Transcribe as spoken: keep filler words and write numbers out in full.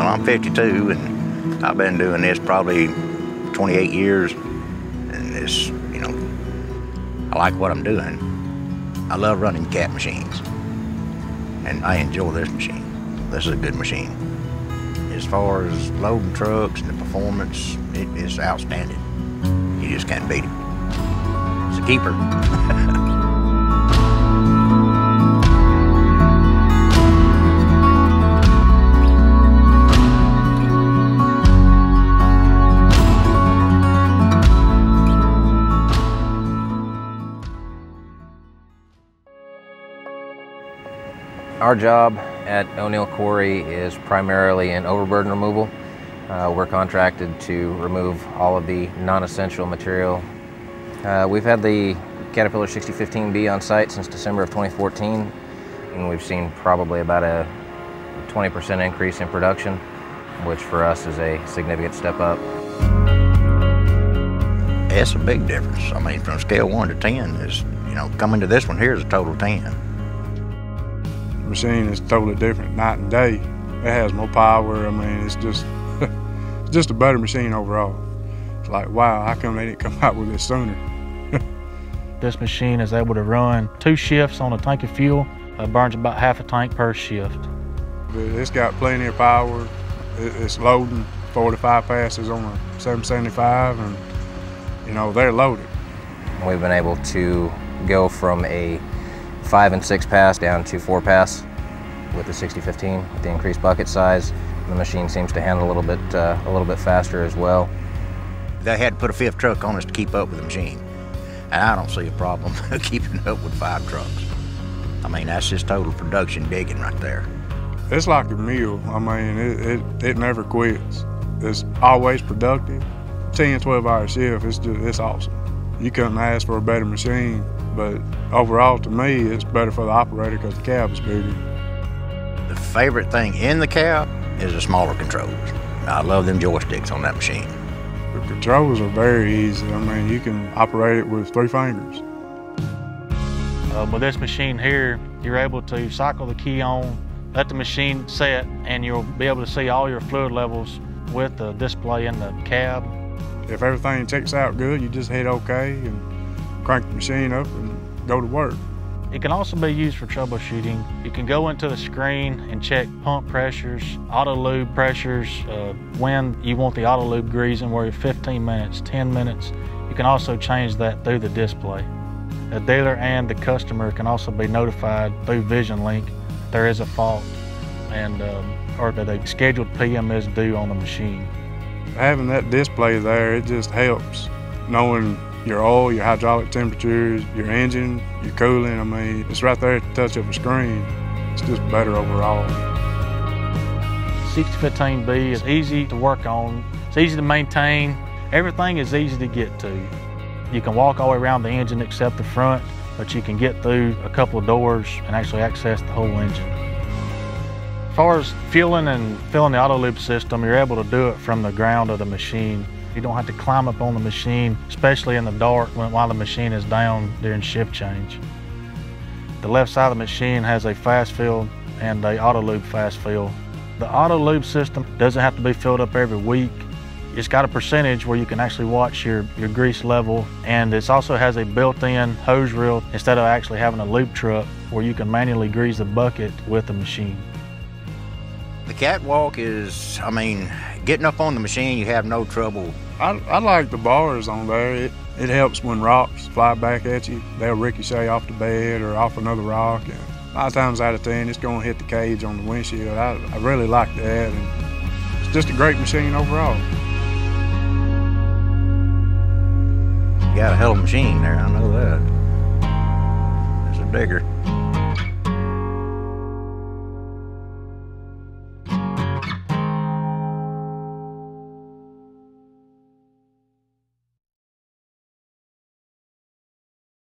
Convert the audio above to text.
Well, I'm fifty-two, and I've been doing this probably twenty-eight years, and it's, you know, I like what I'm doing. I love running Cat machines, and I enjoy this machine. This is a good machine. As far as loading trucks and the performance, it is outstanding. You just can't beat it. It's a keeper. Our job at O'Neill Quarry is primarily in overburden removal. Uh, we're contracted to remove all of the non-essential material. Uh, we've had the Caterpillar sixty fifteen B on site since December of twenty fourteen, and we've seen probably about a twenty percent increase in production, which for us is a significant step up. It's a big difference. I mean, from scale one to ten is, you know, coming to this one here is a total ten. The machine is totally different, night and day. It has more power. I mean, it's just, it's just a better machine overall. It's like, wow, how come they didn't come out with this sooner? This machine is able to run two shifts on a tank of fuel. It burns about half a tank per shift. It's got plenty of power. It's loading forty-five passes on a seven seventy-five, and you know, they're loaded. We've been able to go from a five and six pass down to four pass with the sixty fifteen. With the increased bucket size, the machine seems to handle a little bit uh, a little bit faster as well. They had to put a fifth truck on us to keep up with the machine, and I don't see a problem keeping up with five trucks. I mean, that's just total production digging right there. It's like a meal. I mean, it, it, it never quits. It's always productive. ten, twelve hour shift, it's just, it's awesome. You couldn't ask for a better machine, but overall to me, it's better for the operator because the cab is bigger. The favorite thing in the cab is the smaller controls. I love them joysticks on that machine. The controls are very easy. I mean, you can operate it with three fingers. Uh, with this machine here, you're able to cycle the key on, let the machine set, and you'll be able to see all your fluid levels with the display in the cab. If everything checks out good, you just hit OK and crank the machine up and go to work. It can also be used for troubleshooting. You can go into the screen and check pump pressures, auto lube pressures, uh, when you want the auto lube greasing, where you're fifteen minutes, ten minutes. You can also change that through the display. The dealer and the customer can also be notified through VisionLink if there is a fault, and um, or that a scheduled P M is due on the machine. Having that display there, it just helps knowing your oil, your hydraulic temperatures, your engine, your cooling. I mean, it's right there at the touch of a screen. It's just better overall. sixty fifteen B is easy to work on. It's easy to maintain. Everything is easy to get to. You can walk all the way around the engine except the front, but you can get through a couple of doors and actually access the whole engine. As far as fueling and filling the auto lube system, you're able to do it from the ground of the machine. You don't have to climb up on the machine, especially in the dark when, while the machine is down during shift change. The left side of the machine has a fast fill and a auto lube fast fill. The auto lube system doesn't have to be filled up every week. It's got a percentage where you can actually watch your, your grease level, and it also has a built-in hose reel instead of actually having a lube truck where you can manually grease the bucket with the machine. The catwalk is, I mean, getting up on the machine, you have no trouble. I, I like the bars on there. It, it helps when rocks fly back at you. They'll ricochet off the bed or off another rock. And nine times out of ten, it's going to hit the cage on the windshield. I, I really like that. And it's just a great machine overall. You got a hell of a machine there, I know that. It's a digger.